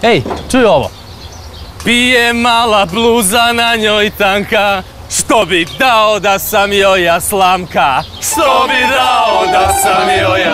Ej, čuj ovo. Pije mala bluza, na njoj tanka, što bi dao da sam joj ja slamka. Što bi dao da sam joj ja